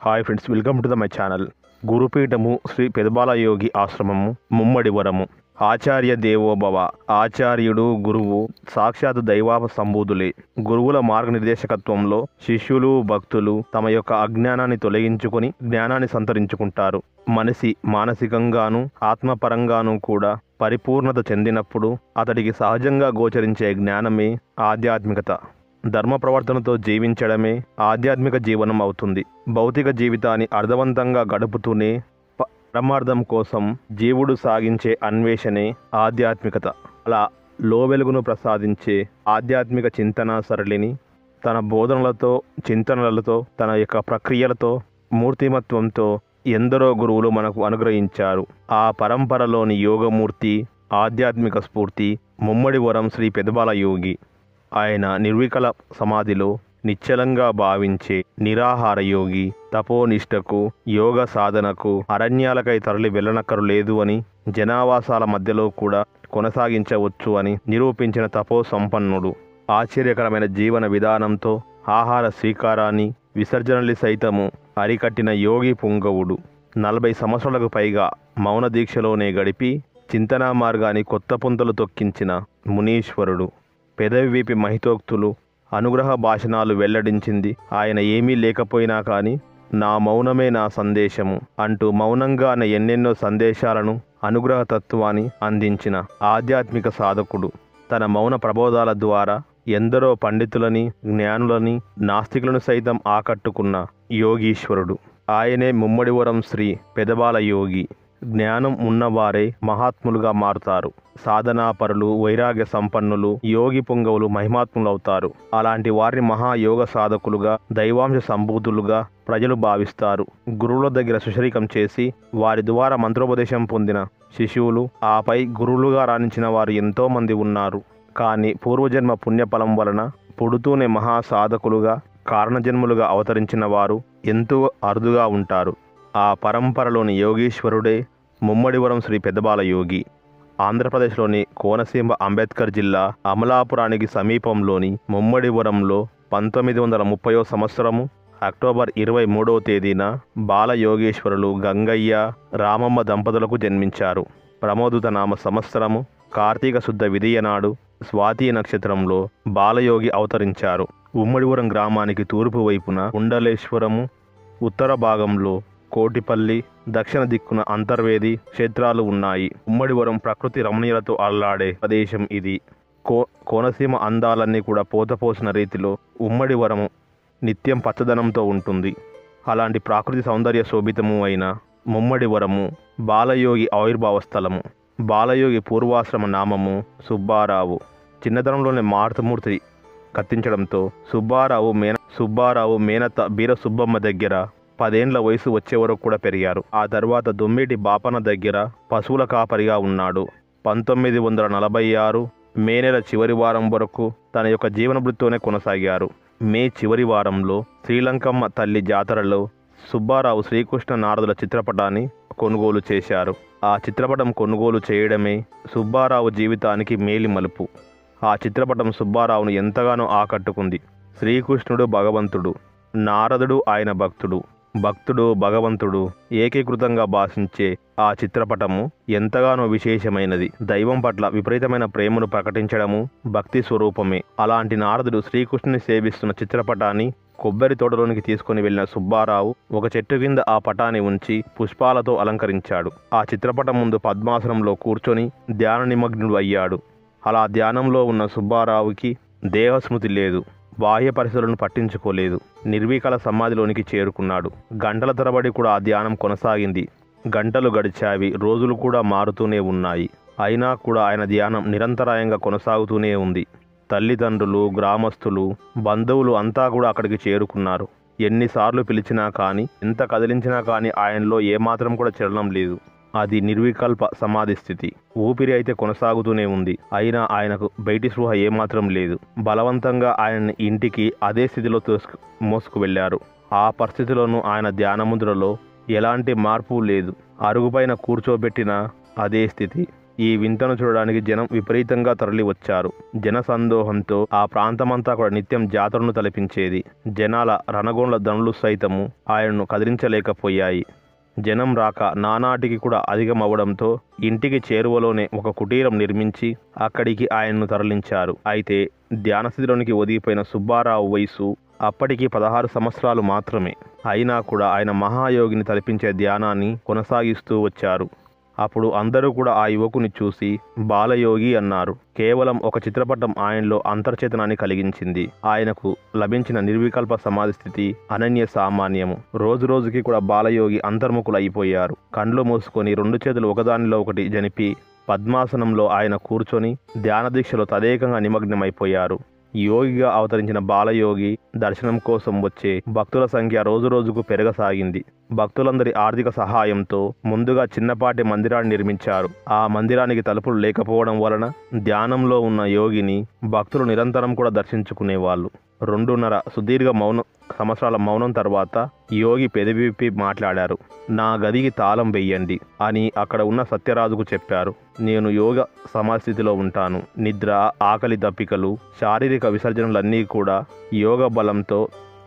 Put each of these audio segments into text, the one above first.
Hi friends, welcome to my channel. గురుపీఠము శ్రీ పెదబాల యోగి ఆశ్రమము, ముమ్మడివరము. ఆచార్య దేవోభవ. ఆచార్యుడు గురువు సాక్షాత్ దైవాప సంబూధులే. గురువుల మార్గనిర్దేశకత్వంలో శిష్యులు భక్తులు తమ యొక్క అజ్ఞానాన్ని తొలగించుకొని జ్ఞానాన్ని సంతరించుకుంటారు. మనిషి మానసికంగాను ఆత్మపరంగాను కూడా పరిపూర్ణత చెందినప్పుడు అతడికి సహజంగా గోచరించే జ్ఞానమే ఆధ్యాత్మికత. ధర్మ ప్రవర్తనతో జీవించడమే ఆధ్యాత్మిక జీవనం అవుతుంది. భౌతిక జీవితాన్ని అర్థవంతంగా గడుపుతూనే పరమార్థం కోసం జీవుడు సాగించే అన్వేషణే ఆధ్యాత్మికత. అలా లోవెలుగును ప్రసాదించే ఆధ్యాత్మిక చింతన సరళిని తన బోధనలతో, చింతనలతో, తన యొక్క ప్రక్రియలతో, మూర్తిమత్వంతో ఎందరో గురువులు మనకు అనుగ్రహించారు. ఆ పరంపరలోని యోగమూర్తి, ఆధ్యాత్మిక స్ఫూర్తి ముమ్మడివరం శ్రీ పెదబాల యోగి. ఆయన నిర్వికల సమాధిలో నిశ్చలంగా భావించే నిరాహార యోగి. తపోనిష్టకు, యోగ సాధనకు అరణ్యాలకై తరలి వెళ్ళనక్కరు అని, జనావాసాల మధ్యలో కూడా కొనసాగించవచ్చు అని నిరూపించిన తపో సంపన్నుడు. ఆశ్చర్యకరమైన జీవన విధానంతో ఆహార స్వీకారాన్ని, విసర్జనలు సైతము అరికట్టిన యోగి పుంగవుడు. 40 సంవత్సరాలకు పైగా మౌన దీక్షలోనే గడిపి చింతనా మార్గాన్ని కొత్త పుంతలు తొక్కించిన మునీశ్వరుడు. పెదవి వీపి మహితోక్తులు, అనుగ్రహ భాషణాలు వెల్లడించింది ఆయన. ఏమీ లేకపోయినా కానీ నా మౌనమే నా సందేశము అంటూ మౌనంగానే ఎన్నెన్నో సందేశాలను, అనుగ్రహ తత్వాన్ని అందించిన ఆధ్యాత్మిక సాధకుడు. తన మౌన ప్రబోధాల ద్వారా ఎందరో పండితులని, జ్ఞానులని, నాస్తికులను సైతం ఆకట్టుకున్న యోగీశ్వరుడు. ఆయనే ముమ్మడివరం శ్రీ పెదబాల యోగి. జ్ఞానం ఉన్నవారే మహాత్ములుగా మారుతారు. సాధనాపరులు, వైరాగ్య సంపన్నులు, యోగి పుంగవులు మహిమాత్ములు అవుతారు. అలాంటి వారిని మహాయోగ సాధకులుగా, దైవాంశ సంభూతులుగా ప్రజలు భావిస్తారు. గురువుల దగ్గర సుశరీకం చేసి వారి ద్వారా మంత్రోపదేశం పొందిన శిశువులు, ఆపై గురువులుగా రాణించిన వారు ఎంతోమంది ఉన్నారు. కానీ పూర్వజన్మ పుణ్యఫలం వలన పుడుతూనే మహాసాధకులుగా, కారణజన్ములుగా అవతరించిన వారు ఎంతో అరుదుగా ఉంటారు. ఆ పరంపరలోని యోగీశ్వరుడే ముమ్మడివరం శ్రీ పెదబాల యోగి. ఆంధ్రప్రదేశ్లోని కోనసీమ అంబేద్కర్ జిల్లా అమలాపురానికి సమీపంలోని ముమ్మడివరంలో 1930వ సంవత్సరము అక్టోబర్ 23వ తేదీన బాలయోగేశ్వరులు గంగయ్య, రామమ్మ దంపతులకు జన్మించారు. ప్రమోదిత నామ సంవత్సరము కార్తీక శుద్ధ విదియ నాడు స్వాతి నక్షత్రంలో బాలయోగి అవతరించారు. ముమ్మడివరం గ్రామానికి తూర్పు వైపున కుండలేశ్వరము, ఉత్తర భాగంలో కోటిపల్లి, దక్షిణ దిక్కున అంతర్వేది క్షేత్రాలు ఉన్నాయి. ముమ్మడివరం ప్రకృతి రమణీయలతో అల్లాడే ప్రదేశం ఇది. కోనసీమ అందాలన్నీ కూడా పోతపోసిన రీతిలో ముమ్మడివరం నిత్యం పచ్చదనంతో ఉంటుంది. అలాంటి ప్రాకృతి సౌందర్య శోభితము అయిన ముమ్మడివరము బాలయోగి ఆవిర్భావ స్థలము. బాలయోగి పూర్వాశ్రమ నామము సుబ్బారావు. చిన్నతనంలోనే మారుతమూర్తి కత్తించడంతో సుబ్బారావు మేనత్త బీర సుబ్బమ్మ దగ్గర 10 ఏండ్ల వయసు వచ్చే వరకు కూడా పెరిగారు. ఆ తర్వాత దొమ్మేటి బాపన దగ్గర పశువుల కాపరిగా ఉన్నాడు. 1946 మే నెల చివరి వారం వరకు తన యొక్క జీవన వృత్తితోనే కొనసాగారు. మే చివరి వారంలో శ్రీలంకమ్మ తల్లి జాతరలో సుబ్బారావు శ్రీకృష్ణ నారదుల చిత్రపటాన్ని కొనుగోలు చేశారు. ఆ చిత్రపటం కొనుగోలు చేయడమే సుబ్బారావు జీవితానికి మేలి మలుపు. ఆ చిత్రపటం సుబ్బారావును ఎంతగానో ఆకట్టుకుంది. శ్రీకృష్ణుడు భగవంతుడు, నారదుడు ఆయన భక్తుడు, భక్తుడు భగవంతుడు ఏకీకృతంగా భాషించే ఆ చిత్రపటము ఎంతగానో విశేషమైనది. దైవం పట్ల విపరీతమైన ప్రేమను ప్రకటించడము భక్తి స్వరూపమే. అలాంటి నారదుడు శ్రీకృష్ణుని సేవిస్తున్న చిత్రపటాన్ని కొబ్బరి తోటలోనికి తీసుకుని వెళ్లిన సుబ్బారావు ఒక చెట్టు కింద ఆ పటాన్ని ఉంచి పుష్పాలతో అలంకరించాడు. ఆ చిత్రపటం ముందు పద్మాసనంలో కూర్చొని ధ్యాన నిమగ్నుడు అయ్యాడు. అలా ధ్యానంలో ఉన్న సుబ్బారావుకి దేహస్మృతి లేదు. బాహ్య పరిస్థితులను పట్టించుకోలేదు. నిర్వికల సమాధిలోనికి చేరుకున్నాడు. గంటల తరబడి కూడా ఆ ధ్యానం కొనసాగింది. గంటలు గడిచావి, రోజులు కూడా మారుతూనే ఉన్నాయి. అయినా కూడా ఆయన ధ్యానం నిరంతరాయంగా కొనసాగుతూనే ఉంది. తల్లిదండ్రులు, గ్రామస్తులు, బంధువులు అంతా కూడా అక్కడికి చేరుకున్నారు. ఎన్నిసార్లు పిలిచినా కానీ, ఎంత కదిలించినా కానీ ఆయనలో ఏమాత్రం కూడా చలనం లేదు. అది నిర్వికల్ప సమాధి స్థితి. ఊపిరి అయితే కొనసాగుతూనే ఉంది. అయినా ఆయనకు బయటి స్పృహ ఏమాత్రం లేదు. బలవంతంగా ఆయన్ని ఇంటికి అదే స్థితిలో మోసుకు వెళ్లారు. ఆ పరిస్థితిలోనూ ఆయన ధ్యానముద్రలో ఎలాంటి మార్పు లేదు. అరుగుపైన కూర్చోబెట్టిన అదే స్థితి. ఈ వింతను చూడడానికి జనం విపరీతంగా తరలి వచ్చారు. జన సందోహంతో ఆ ప్రాంతమంతా కూడా నిత్యం జాతరను తలపించేది. జనాల రణగొండ్ల ధనులు సైతము ఆయనను కదిలించలేకపోయాయి. జనం రాక నానాటికి కూడా అధికమవడంతో ఇంటికి చేరువలోనే ఒక కుటీరం నిర్మించి అక్కడికి ఆయన్ను తరలించారు. అయితే ధ్యానస్థితిలోనికి ఒదిగిపోయిన సుబ్బారావు వయసు అప్పటికి 16 సంవత్సరాలు మాత్రమే. అయినా కూడా ఆయన మహాయోగిని తలపించే ధ్యానాన్ని కొనసాగిస్తూ వచ్చారు. అప్పుడు అందరూ కూడా ఆ యువకుని చూసి బాలయోగి అన్నారు. కేవలం ఒక చిత్రపటం ఆయనలో అంతర్చేతనాన్ని కలిగించింది. ఆయనకు లభించిన నిర్వికల్ప సమాధి స్థితి అనన్య సామాన్యము. రోజు రోజుకి కూడా బాలయోగి అంతర్ముఖులు అయిపోయారు. కండ్లు మూసుకొని 2 చేతులు ఒకదానిలో ఒకటి జనిపి పద్మాసనంలో ఆయన కూర్చొని ధ్యాన దీక్షలో తదేకంగా నిమగ్నమైపోయారు. యోగిగా అవతరించిన బాలయోగి దర్శనం కోసం వచ్చే భక్తుల సంఖ్య రోజురోజుకు పెరగసాగింది. భక్తులందరి ఆర్థిక సహాయంతో ముందుగా చిన్నపాటి మందిరాన్ని నిర్మించారు. ఆ మందిరానికి తలుపులు లేకపోవడం వలన ధ్యానంలో ఉన్న యోగిని భక్తులు నిరంతరం కూడా దర్శించుకునేవాళ్ళు. 2.5 సుదీర్ఘ సంవత్సరాల మౌనం తర్వాత యోగి పెదవిప్పి మాట్లాడారు. నా గదికి తాళం వెయ్యండి అని అక్కడ ఉన్న సత్యరాజుకు చెప్పారు. నేను యోగ సమాస్థితిలో ఉంటాను. నిద్ర, ఆకలి దప్పికలు, శారీరక విసర్జనలన్నీ కూడా యోగ బలంతో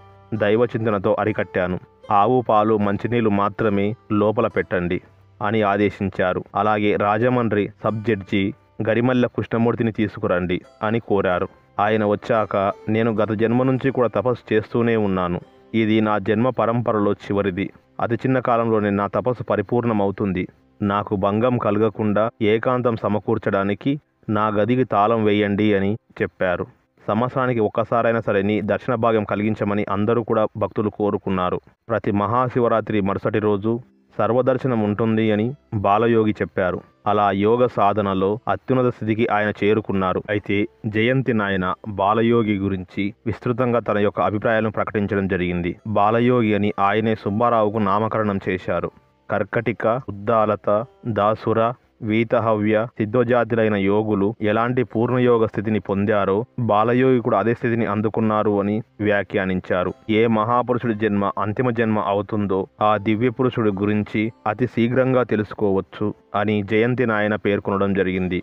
దైవచింతనతో అరికట్టాను. ఆవు పాలు, మంచినీళ్ళు మాత్రమే లోపల పెట్టండి అని ఆదేశించారు. అలాగే రాజమండ్రి సబ్ జడ్జి గరిమల్ల కృష్ణమూర్తిని తీసుకురండి అని కోరారు. ఆయన వచ్చాక నేను గత జన్మ నుంచి కూడా తపస్సు చేస్తూనే ఉన్నాను. ఇది నా జన్మ పరంపరలో చివరిది. అతి చిన్న కాలంలోనే నా తపస్సు పరిపూర్ణమవుతుంది. నాకు భంగం కలగకుండా ఏకాంతం సమకూర్చడానికి నా గదికి తాళం వేయండి అని చెప్పారు. సంవత్సరానికి ఒక్కసారైనా సరే నీ దర్శన భాగ్యం కలిగించమని అందరూ కూడా భక్తులు కోరుకున్నారు. ప్రతి మహాశివరాత్రి మరుసటి రోజు సర్వదర్శనం ఉంటుంది అని బాలయోగి చెప్పారు. అలా యోగ సాధనలో అత్యున్నత స్థితికి ఆయన చేరుకున్నారు. అయితే జయంతి నాయన బాలయోగి గురించి విస్తృతంగా తన యొక్క అభిప్రాయాలను ప్రకటించడం జరిగింది. బాలయోగి అని ఆయనే సుబ్బారావుకు నామకరణం చేశారు. కర్కటిక, ఉద్దాలత, దాసుర, వీతహవ్య, సిద్ధోజాతులైన యోగులు ఎలాంటి పూర్ణయోగ స్థితిని పొందారో బాలయోగి కూడా అదే స్థితిని అందుకున్నారు అని వ్యాఖ్యానించారు. ఏ మహాపురుషుడి జన్మ అంతిమ జన్మ అవుతుందో ఆ దివ్య పురుషుడి గురించి అతి శీఘ్రంగా తెలుసుకోవచ్చు అని జయంతి నాయన పేర్కొనడం జరిగింది.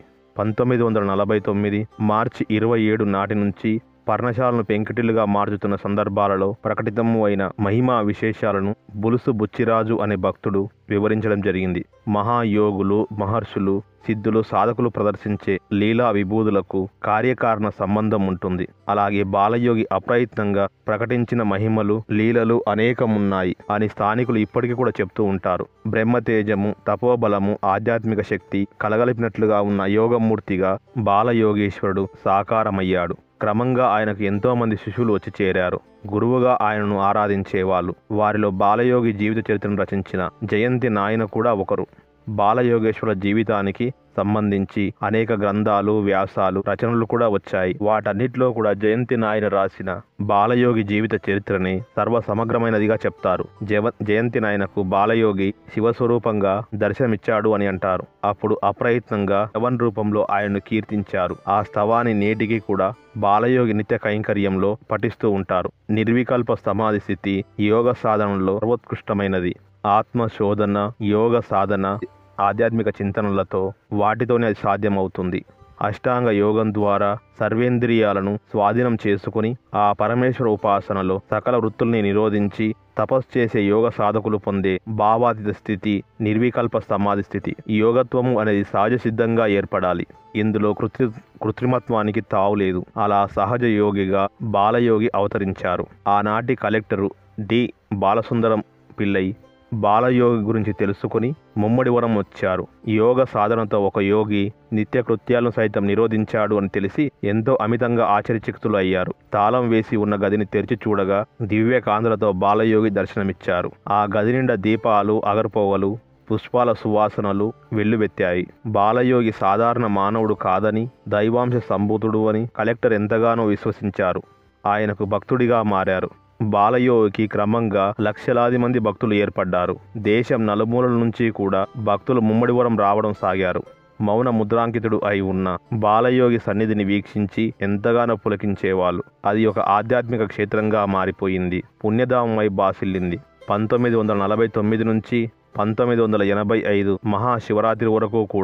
1949 మార్చి 27 నాటి నుంచి పర్ణశాలను పెంకుటిల్లుగా మార్చుతున్న సందర్భాలలో ప్రకటితము అయిన మహిమా విశేషాలను బులుసు బుచ్చిరాజు అనే భక్తుడు వివరించడం జరిగింది. మహాయోగులు, మహర్షులు, సిద్ధులు, సాధకులు ప్రదర్శించే లీలా విభూదులకు కార్యకారణ సంబంధం ఉంటుంది. అలాగే బాలయోగి అప్రయత్నంగా ప్రకటించిన మహిమలు, లీలలు అనేకమున్నాయి అని స్థానికులు ఇప్పటికీ కూడా చెప్తూ ఉంటారు. బ్రహ్మతేజము, తపోబలము, ఆధ్యాత్మిక శక్తి కలగలిపినట్లుగా ఉన్న యోగమూర్తిగా బాలయోగేశ్వరుడు సాకారమయ్యాడు. క్రమంగా ఆయనకు ఎంతో మంది శిష్యులు వచ్చి చేరారు. గురువుగా ఆయనను ఆరాధించేవాళ్ళు. వారిలో బాలయోగి జీవిత చరిత్రను రచించిన జయంతి నాయన కూడా ఒకరు. బాలయోగేశ్వర జీవితానికి సంబంధించి అనేక గ్రంథాలు, వ్యాసాలు, రచనలు కూడా వచ్చాయి. వాటన్నిటిలో కూడా జయంతి నాయన రాసిన బాలయోగి జీవిత చరిత్రని సర్వసమగ్రమైనదిగా చెప్తారు. జయంతి నాయనకు బాలయోగి శివస్వరూపంగా దర్శనమిచ్చాడు అని అంటారు. అప్పుడు అప్రయత్నంగా శవన్ రూపంలో ఆయన్ను కీర్తించారు. ఆ స్తవాన్ని నేటికి కూడా బాలయోగి నిత్య కైంకర్యంలో పఠిస్తూ ఉంటారు. నిర్వికల్ప సమాధి స్థితి యోగ సాధనలో సర్వోత్కృష్టమైనది. ఆత్మశోధన, యోగ సాధన, ఆధ్యాత్మిక చింతనలతో వాటితోనే అది సాధ్యమవుతుంది. అష్టాంగ యోగం ద్వారా సర్వేంద్రియాలను స్వాధీనం చేసుకుని ఆ పరమేశ్వర ఉపాసనలో సకల వృత్తుల్ని నిరోధించి తపస్సు చేసే యోగ సాధకులు పొందే భావాతీత స్థితి నిర్వికల్ప సమాధి స్థితి. యోగత్వము అనేది సహజ సిద్ధంగా ఏర్పడాలి. ఇందులో కృత్రిమత్వానికి తావులేదు. అలా సహజ యోగిగా బాలయోగి అవతరించారు. ఆనాటి కలెక్టరు డి బాలసుందరం పిల్లై బాలయోగి గురించి తెలుసుకుని ముమ్మడివరం వచ్చారు. యోగ సాధనతో ఒక యోగి నిత్య కృత్యాలను సైతం నిరోధించాడు అని తెలిసి ఎంతో అమితంగా ఆశ్చర్యచకితులు అయ్యారు. తాళం వేసి ఉన్న గదిని తెరిచి చూడగా దివ్య కాంతులతో బాలయోగి దర్శనమిచ్చారు. ఆ గది నిండా దీపాలు, అగరపోవలు, పుష్పాల సువాసనలు వెల్లువెత్తాయి. బాలయోగి సాధారణ మానవుడు కాదని, దైవాంశ సంభూతుడు అని కలెక్టర్ ఎంతగానో విశ్వసించారు. ఆయనకు భక్తుడిగా మారారు. బాలయోగికి క్రమంగా లక్షలాది మంది భక్తులు ఏర్పడ్డారు. దేశం నలుమూలల నుంచి కూడా భక్తులు ముమ్మడివరం రావడం సాగారు. మౌన ముద్రాంకితుడు అయి ఉన్న బాలయోగి సన్నిధిని వీక్షించి ఎంతగానో పులకించేవాళ్ళు. అది ఒక ఆధ్యాత్మిక క్షేత్రంగా మారిపోయింది. పుణ్యధామమై బాసిల్లింది. 1949 నుంచి 1985 మహాశివరాత్రి వరకు కూడా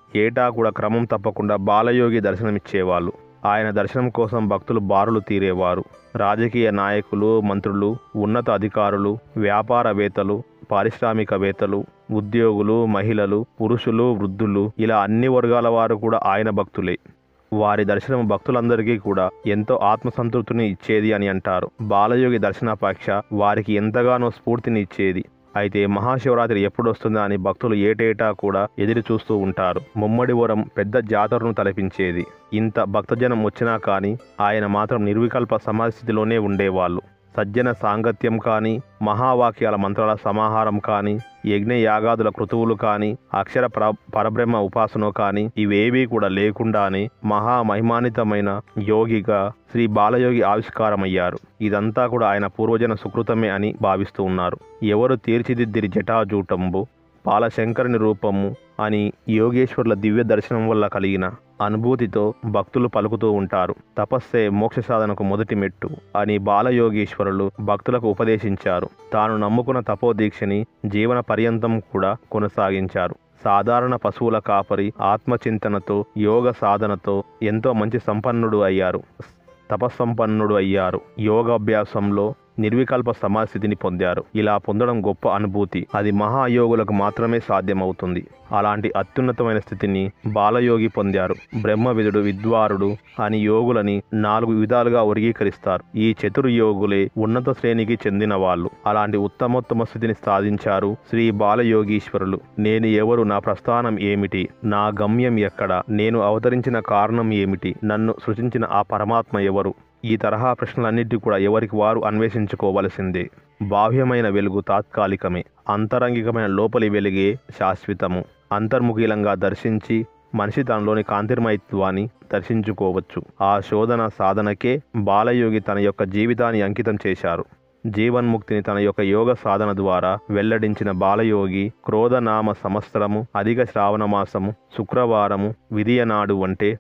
ఏటా కూడా క్రమం తప్పకుండా బాలయోగి దర్శనమిచ్చేవాళ్ళు. ఆయన దర్శనం కోసం భక్తులు బారులు తీరేవారు. రాజకీయ నాయకులు, మంత్రులు, ఉన్నత అధికారులు, వ్యాపారవేత్తలు, పారిశ్రామికవేత్తలు, ఉద్యోగులు, మహిళలు, పురుషులు, వృద్ధులు, ఇలా అన్ని వర్గాల వారు కూడా ఆయన భక్తులే. వారి దర్శనం భక్తులందరికీ కూడా ఎంతో ఆత్మసంతృప్తిని ఇచ్చేది అని అంటారు. బాలయోగి దర్శనాపేక్ష వారికి ఎంతగానో స్ఫూర్తిని ఇచ్చేది. అయితే మహాశివరాత్రి ఎప్పుడు వస్తుందా అని భక్తులు ఏటేటా కూడా ఎదురు చూస్తూ ఉంటారు. ముమ్మడివరం పెద్ద జాతరను తలపించేది. ఇంత భక్తజనం వచ్చినా కానీ ఆయన మాత్రం నిర్వికల్ప సమాధిస్థితిలోనే ఉండేవాళ్ళు. సజ్జన సాంగత్యం కానీ, మహావాక్యాల మంత్రాల సమాహారం కానీ, యజ్ఞ యాగాదుల క్రతువులు కానీ, అక్షర పరబ్రహ్మ ఉపాసన కానీ ఇవేవీ కూడా లేకుండానే మహామహిమాన్వితమైన యోగిగా శ్రీ బాలయోగి ఆవిష్కారమయ్యారు. ఇదంతా కూడా ఆయన పూర్వజన సుకృతమే అని భావిస్తూ ఉన్నారు. ఎవరు తీర్చిదిద్దిరి జటాజూటంబు బాలశంకరుని రూపము అని యోగేశ్వరుల దివ్య దర్శనం వల్ల కలిగిన అనుభూతితో భక్తులు పలుకుతూ ఉంటారు. తపస్సే మోక్ష సాధనకు మొదటి మెట్టు అని బాలయోగీశ్వరులు భక్తులకు ఉపదేశించారు. తాను నమ్ముకున్న తపోదీక్షని జీవన పర్యంతం కూడా కొనసాగించారు. సాధారణ పశువుల కాపరి ఆత్మచింతనతో, యోగ సాధనతో ఎంతో మంచి సంపన్నుడు అయ్యారు. తపస్సంపన్నుడు అయ్యారు. యోగాభ్యాసంలో నిర్వికల్ప సమాధిస్థితిని పొందారు. ఇలా పొందడం గొప్ప అనుభూతి. అది మహాయోగులకు మాత్రమే సాధ్యమవుతుంది. అలాంటి అత్యున్నతమైన స్థితిని బాలయోగి పొందారు. బ్రహ్మవిదుడు, విద్వారుడు అని యోగులని 4 విధాలుగా వర్గీకరిస్తారు. ఈ చతుర్యోగులే ఉన్నత శ్రేణికి చెందిన వాళ్ళు. అలాంటి ఉత్తమోత్తమ స్థితిని సాధించారు శ్రీ బాలయోగీశ్వరులు. నేను ఎవరు, నా ప్రస్థానం ఏమిటి, నా గమ్యం ఎక్కడ, నేను అవతరించిన కారణం ఏమిటి, నన్ను సృష్టించిన ఆ పరమాత్మ ఎవరు, ఈ తరహా ప్రశ్నలన్నిటి కూడా ఎవరికి వారు అన్వేషించుకోవలసిందే. బాహ్యమైన వెలుగు తాత్కాలికమే, అంతరంగికమైన లోపలి వెలుగే శాశ్వతము. అంతర్ముఖీలంగా దర్శించి మనిషి తనలోని కాంతిర్మయత్వాన్ని దర్శించుకోవచ్చు. ఆ శోధన సాధనకే బాలయోగి తన యొక్క జీవితాన్ని అంకితం చేశారు. జీవన్ముక్తిని తన యొక్క యోగ సాధన ద్వారా వెల్లడించిన బాలయోగి క్రోధనామ సంవత్సరము, అధిక శ్రావణ మాసము, శుక్రవారము, విధియనాడు అంటే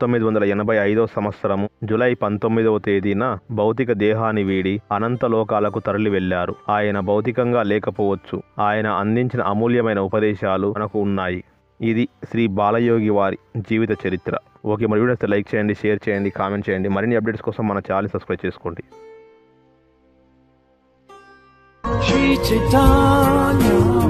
1985 సంవత్సరము జూలై 19వ తేదీన భౌతిక దేహాన్ని వీడి అనంతలోకాలకు తరలి వెళ్లారు. ఆయన భౌతికంగా లేకపోవచ్చు. ఆయన అందించిన అమూల్యమైన ఉపదేశాలు మనకు ఉన్నాయి. ఇది శ్రీ బాలయోగి వారి జీవిత చరిత్ర. ఓకే, మరి వీడియోస్ లైక్ చేయండి, షేర్ చేయండి, కామెంట్ చేయండి. మరిన్ని అప్డేట్స్ కోసం మన ఛానల్ సబ్స్క్రైబ్ చేసుకోండి. Shri Chaitanya